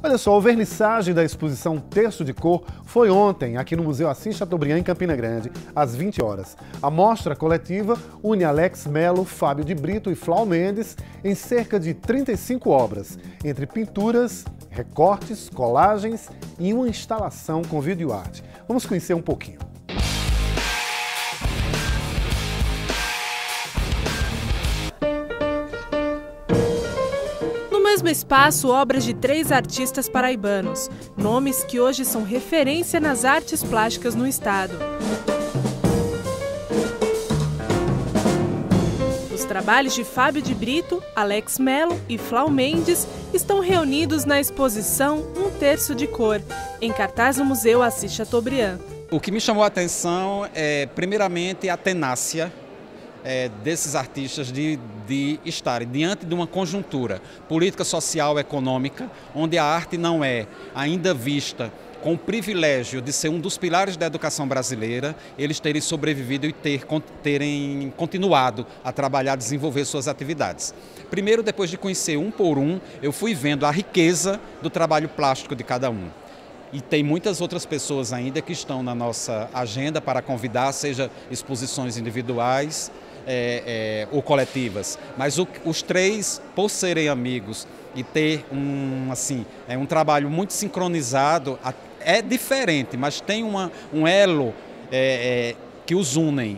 Olha só, a vernissagem da exposição Terço de Cor foi ontem, aqui no Museu Assis Chateaubriand, em Campina Grande, às 20 horas. A mostra coletiva une Alex Melo, Fábio de Brito e Flau Mendes em cerca de 35 obras, entre pinturas, recortes, colagens e uma instalação com videoarte. Vamos conhecer um pouquinho. No mesmo espaço, obras de 3 artistas paraibanos, nomes que hoje são referência nas artes plásticas no estado. Os trabalhos de Fábio de Brito, Alex Melo e Flau Mendes estão reunidos na exposição Um Terço de Cor, em cartaz no Museu Assis Chateaubriand. O que me chamou a atenção é, primeiramente, a tenácia desses artistas de estarem diante de uma conjuntura política, social, econômica, onde a arte não é ainda vista com o privilégio de ser um dos pilares da educação brasileira, eles terem sobrevivido e terem continuado a trabalhar, desenvolver suas atividades. Primeiro, depois de conhecer um por um, eu fui vendo a riqueza do trabalho plástico de cada um. E tem muitas outras pessoas ainda que estão na nossa agenda para convidar, seja exposições individuais ou coletivas. Mas os 3, por serem amigos e ter um trabalho muito sincronizado, é diferente, mas tem um elo que os une.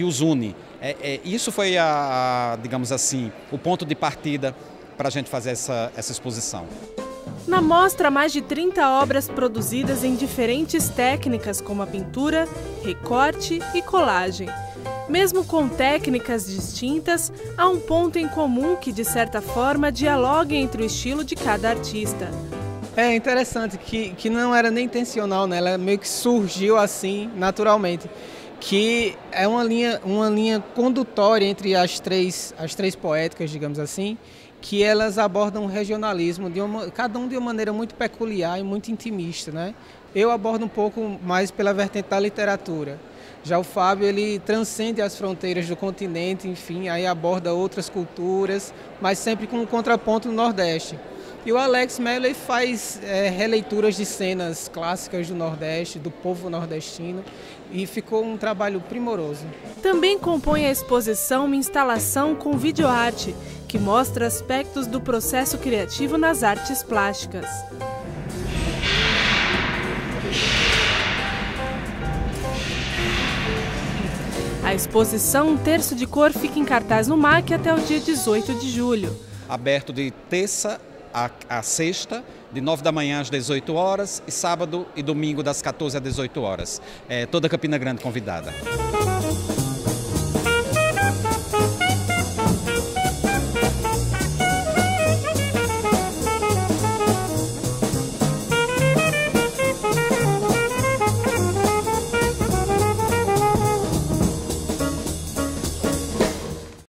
Isso foi, digamos assim, o ponto de partida para a gente fazer essa exposição. Na mostra, mais de 30 obras produzidas em diferentes técnicas, como a pintura, recorte e colagem. Mesmo com técnicas distintas, há um ponto em comum que, de certa forma, dialoga entre o estilo de cada artista. É interessante que não era nem intencional, né? Ela meio que surgiu assim, naturalmente. Que é uma linha condutória entre as três poéticas, digamos assim, que elas abordam o regionalismo, cada um de uma maneira muito peculiar e muito intimista, né? Eu abordo um pouco mais pela vertente da literatura. Já o Fábio, ele transcende as fronteiras do continente, enfim, aí aborda outras culturas, mas sempre com um contraponto no Nordeste. E o Alex Melo, ele faz releituras de cenas clássicas do Nordeste, do povo nordestino, e ficou um trabalho primoroso. Também compõe a exposição uma instalação com videoarte, que mostra aspectos do processo criativo nas artes plásticas. A exposição Um Terço de Cor fica em cartaz no MAC até o dia 18 de julho. Aberto de terça a sexta, de 9 da manhã às 18 horas, e sábado e domingo das 14 às 18 horas. Toda Campina Grande convidada.